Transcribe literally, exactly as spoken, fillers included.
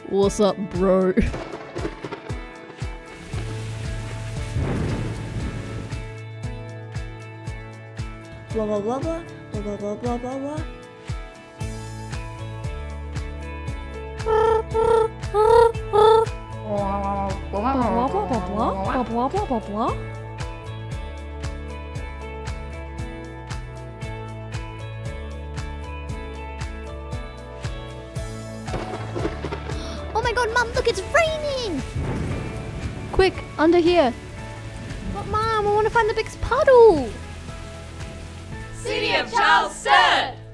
What's up, bro? Blah blah blah blah blah blah blah blah blah blah. Blah blah blah blah blah blah blah blah blah. Oh my god, Mum, look, it's raining! Quick, under here. But Mum, I want to find the biggest puddle! City of Charles Sturt!